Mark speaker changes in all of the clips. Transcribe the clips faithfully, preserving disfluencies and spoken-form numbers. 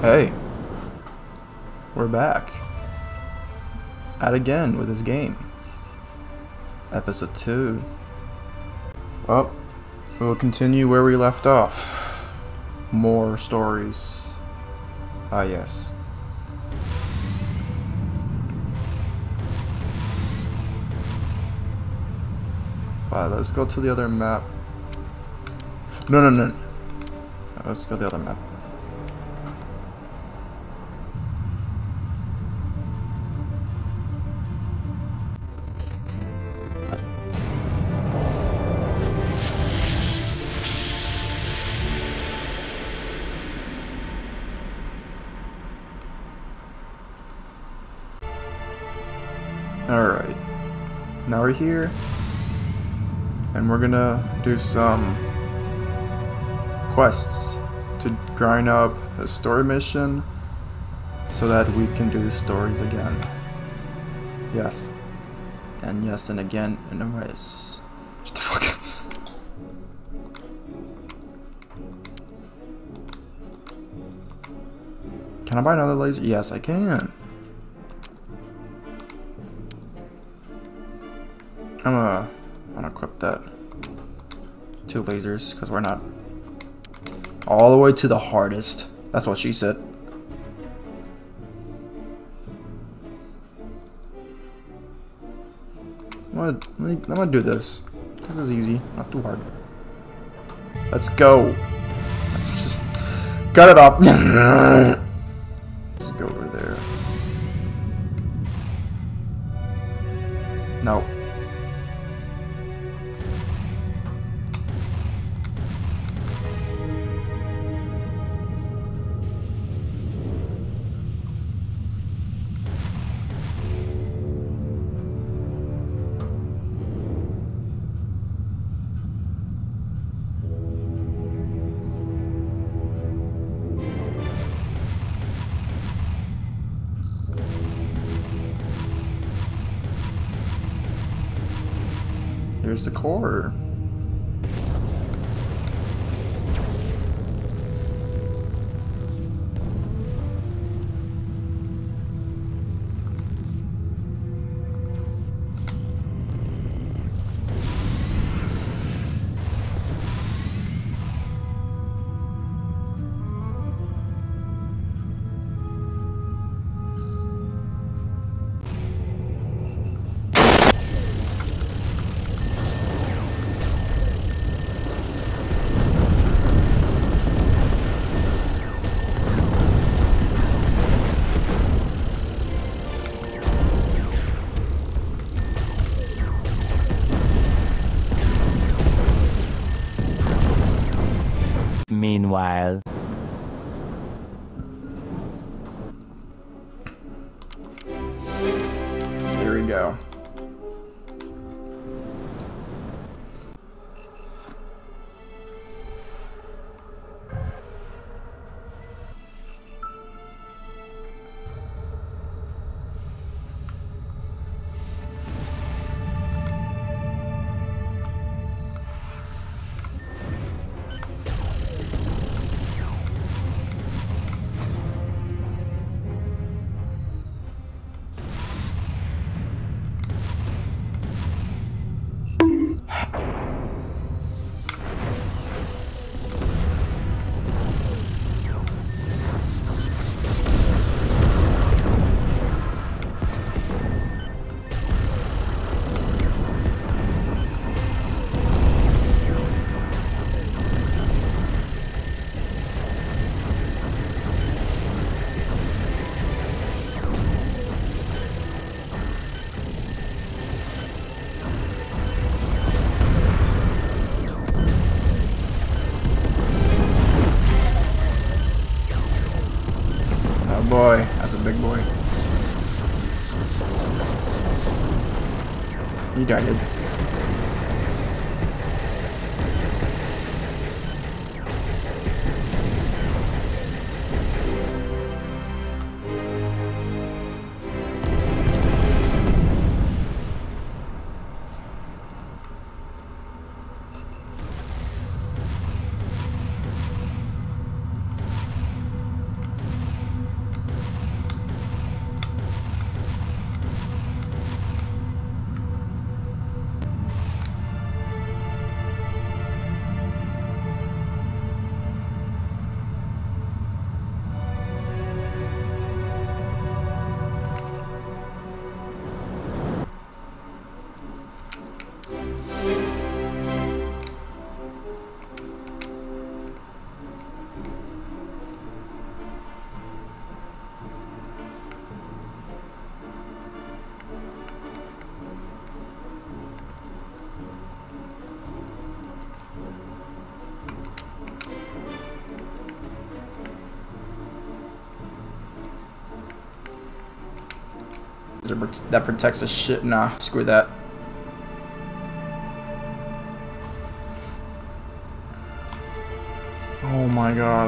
Speaker 1: Hey, we're back. At again with this game. Episode two. Well, we'll continue where we left off. More stories. Ah, yes. Alright, let's go to the other map. No, no, no. Let's go to the other map. Alright, now we're here, and we're gonna do some quests to grind up a story mission so that we can do stories again. Yes. And yes, and again, and anyways. What the fuck? Can I buy another laser? Yes, I can. I'm gonna unequip that. Two lasers, because we're not all the way to the hardest. That's what she said. I'm gonna, I'm gonna do this. This is easy, not too hard. Let's go. Just cut it off. Just go over there. No. Here's the core.
Speaker 2: Meanwhile,
Speaker 1: there we go. Boy, that's a big boy. He died. that protects the shit. Nah, screw that. Oh my god.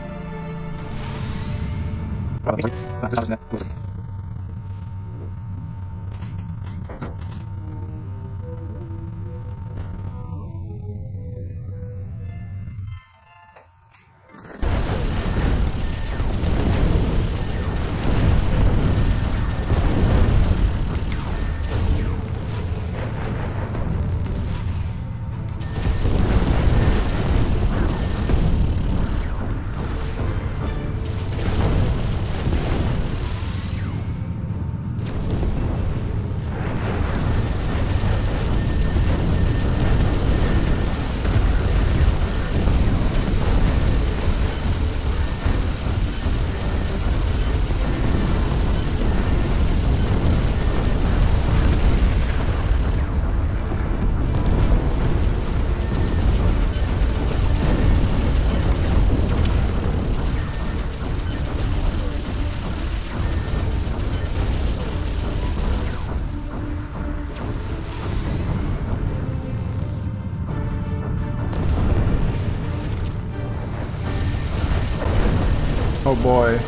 Speaker 1: Oh boy.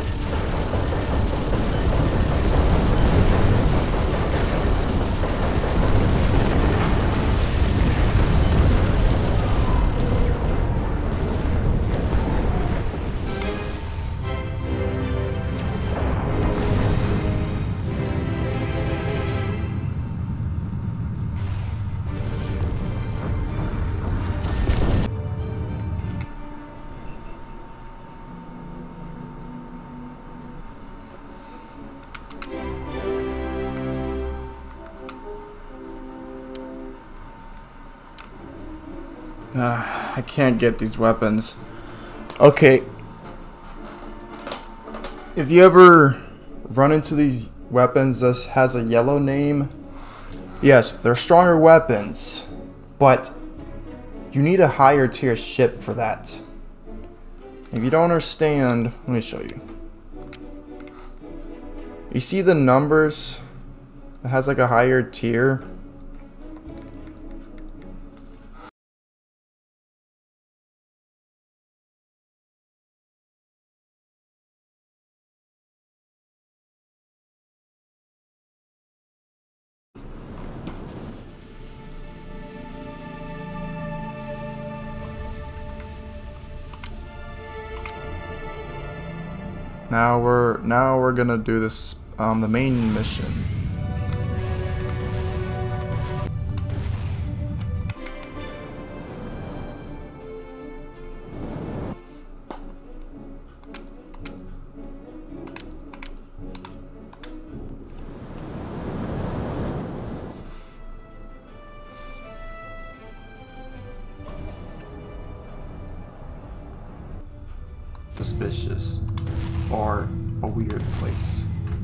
Speaker 1: Uh, I can't get these weapons. Okay. If you ever run into these weapons that has a yellow name, yes, they're stronger weapons, but you need a higher tier ship for that. If you don't understand, let me show you. You see the numbers that has like a higher tier? Now we're now we're gonna do this um the main mission. Suspicious or a weird place.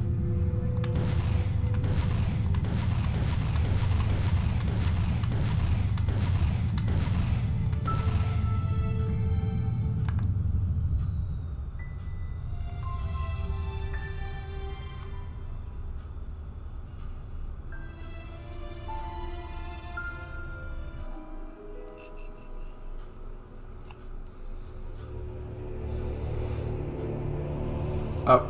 Speaker 1: Up.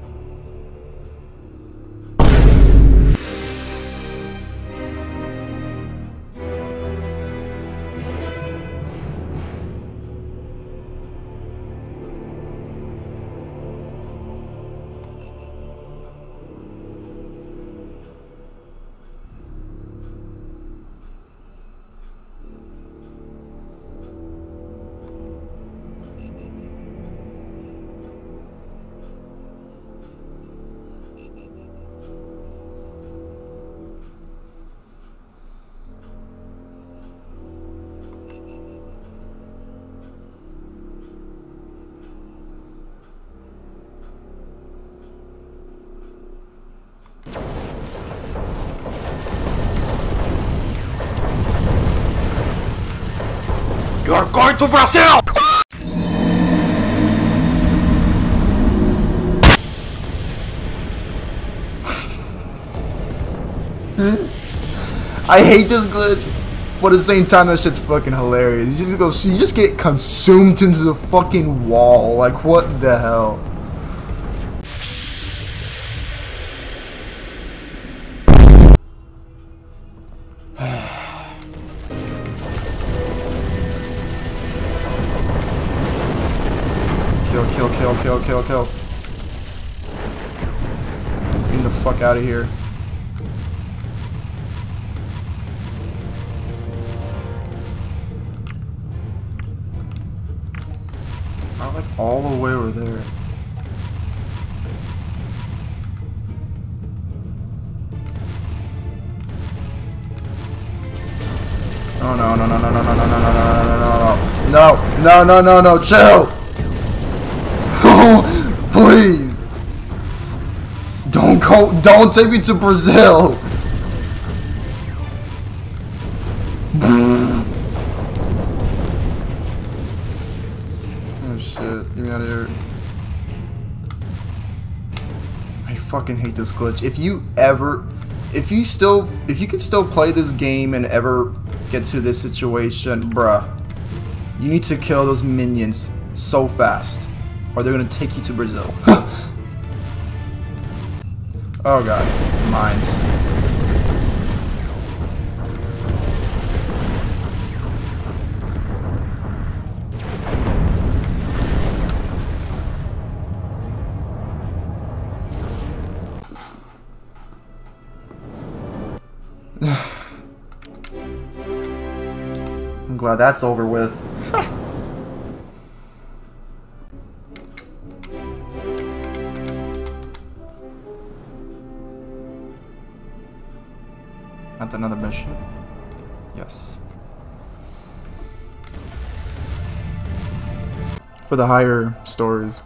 Speaker 1: You're going to Brazil! I hate this glitch, but at the same time, that shit's fucking hilarious. You just go, you just get consumed into the fucking wall. Like, what the hell? Kill, kill, kill, kill, kill, kill. Get the fuck out of here. I'm like all the way over there. Oh no no no no no no no no no no no no no no no chill. Please don't go, don't take me to Brazil. Oh shit, get me out of here. I fucking hate this glitch. If you ever, if you still, if you can still play this game and ever get to this situation, bruh, you need to kill those minions so fast, or they're gonna take you to Brazil. Oh god, mines. I'm glad that's over with. Not another mission. Yes. For the higher stories.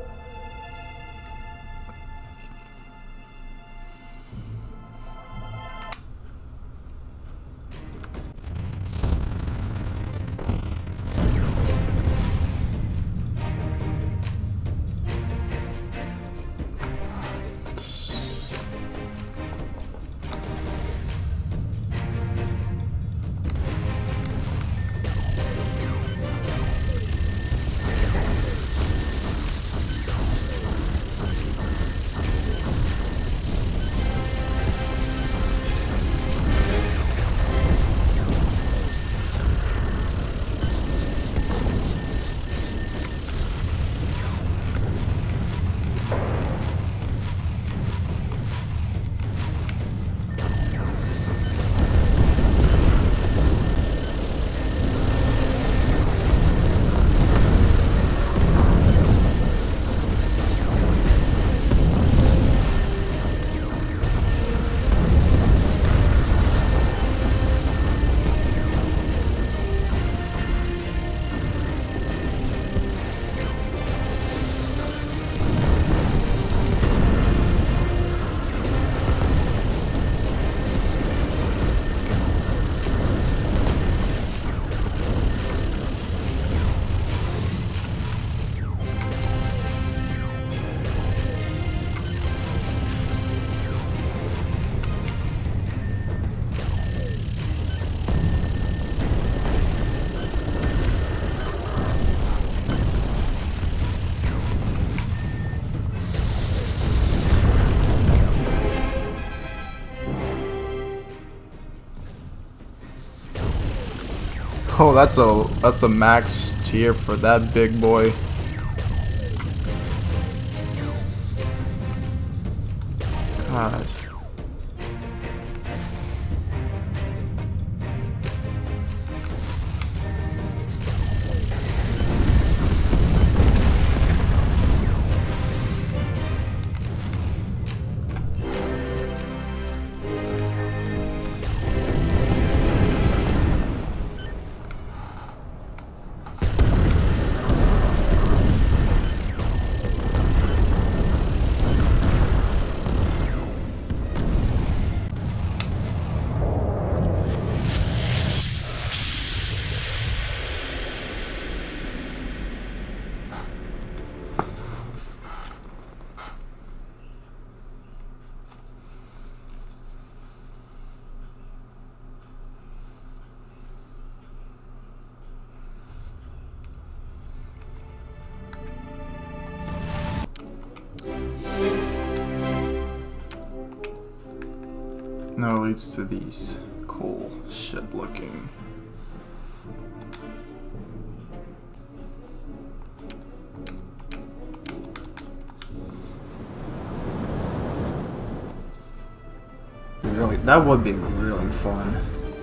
Speaker 1: Oh, that's a that's a max tier for that big boy. Gosh. Now it leads to these cool ship looking. Really, that would be really fun.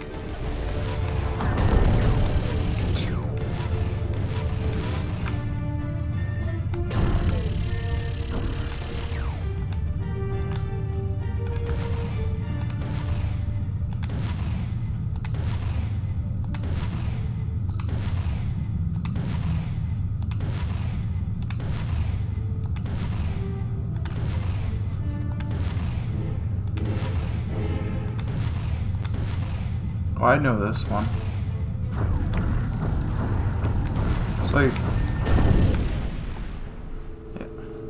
Speaker 1: Oh, I know this one. It's like... yeah.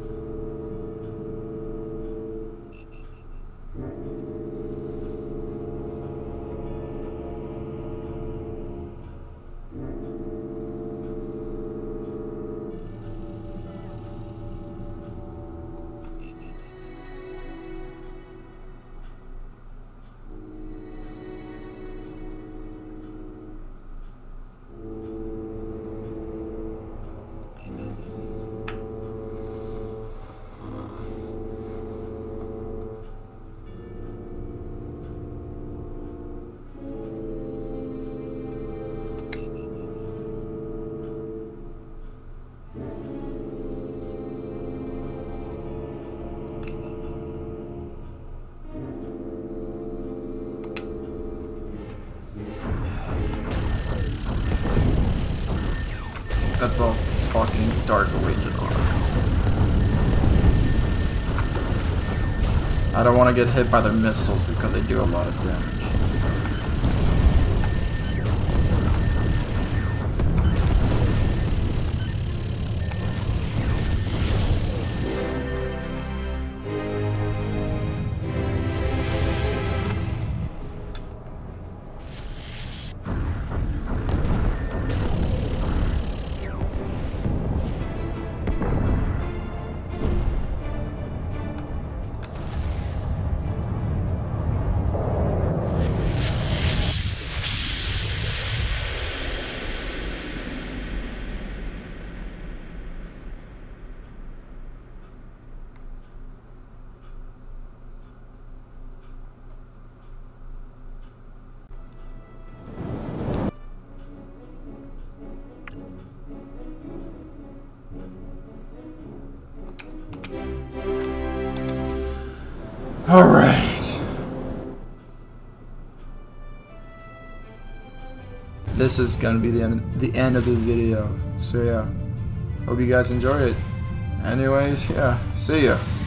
Speaker 1: That's all fucking Dark Legion on. I don't want to get hit by their missiles because they do a lot of damage. Alright. This is gonna be the end, the end of the video. So yeah, hope you guys enjoyed it. Anyways, yeah, see ya.